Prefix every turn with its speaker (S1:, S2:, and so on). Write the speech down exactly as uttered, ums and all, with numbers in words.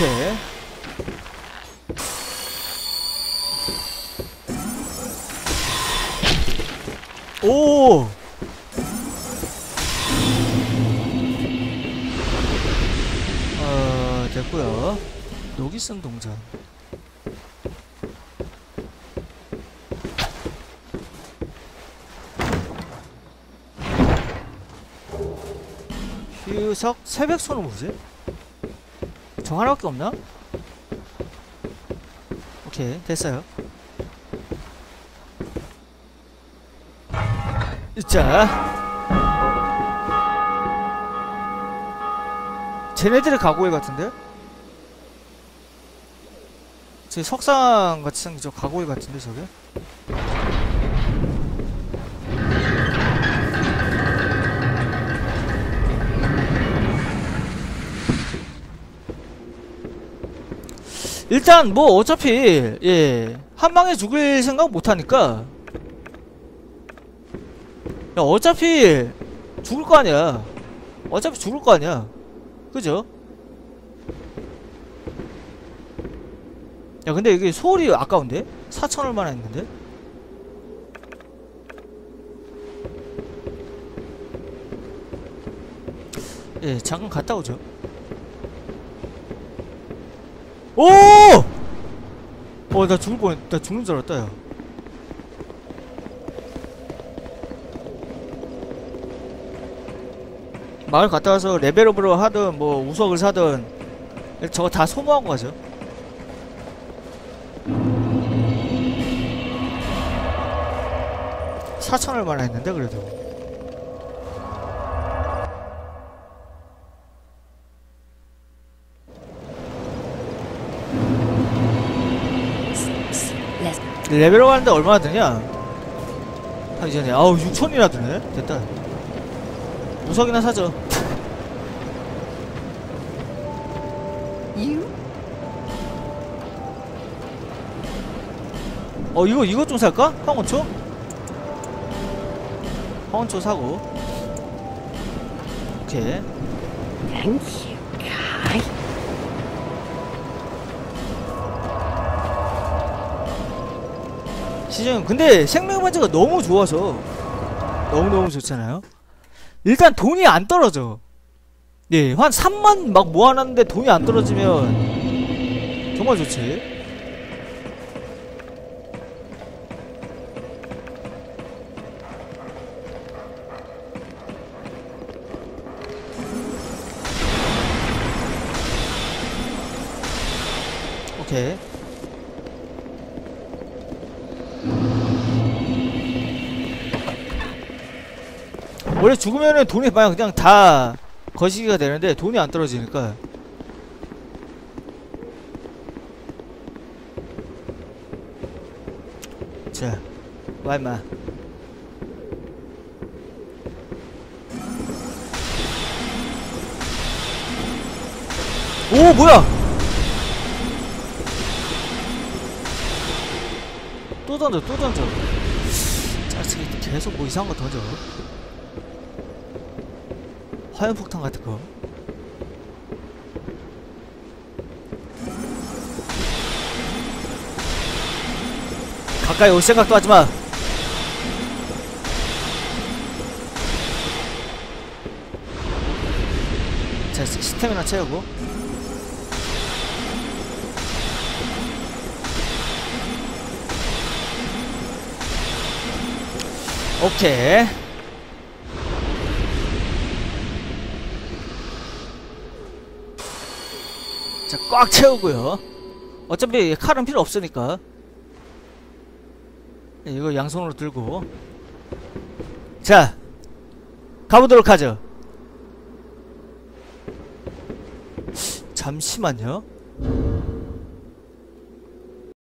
S1: 오케이. 오! 어, 됐고요. 녹이 쓴 동전. 휴석 새벽소는 뭐지? 저 하나밖에 없나? 오케이, 됐어요. 자, 쟤네들의 가고일 같은데? 제 석상 같이 생긴 저 가고일 같은데 저게? 일단 뭐 어차피 예 한방에 죽을 생각 못하니까 야 어차피 죽을 거 아니야. 어차피 죽을 거 아니야. 그죠? 야 근데 이게 소울이 아까운데? 사천 얼마나 했는데? 예 잠깐 갔다 오죠. 오! 어 나 죽을 뻔, 나 죽는 줄 알았다 야. 마을 갔다 와서 레벨업으로 하든 뭐 우석을 사든 저거 다 소모하고 가죠. 사천 얼마나 했는데 그래도. 레벨업 하는데 얼마나 드냐? 하기 전에 아우 육천이나 드네? 됐다. 우석이나 사죠. 어 이거 이거 좀 살까? 황혼초? 황혼초 사고. 오케이. 시즌 근데 생명반지가 너무 좋아서 너무너무 좋잖아요. 일단 돈이 안 떨어져. 예, 한 삼만 막 모아놨는데 돈이 안 떨어지면 정말 좋지. 오케이. 원래 죽으면은 돈이 그냥, 그냥 다 거시기가 되는데 돈이 안 떨어지니까. 자, 와 임마. 오 뭐야? 또 던져 또 던져. 짜증이 계속 뭐 이상한 거 던져. 화염폭탄 같은 거. 가까이 올 생각도 하지 마. 자, 스태미나 채우고. 오케이. 자, 꽉 채우고요. 어차피 칼은 필요 없으니까. 이거 양손으로 들고. 자, 가보도록 하죠. 잠시만요.